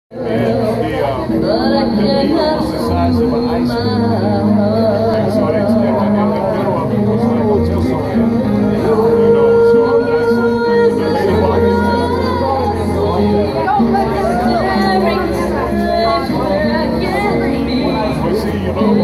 And the almost the size of an ice cream. And so it's in the middle of it was like a tissue can. You know, so that's it. See, you know.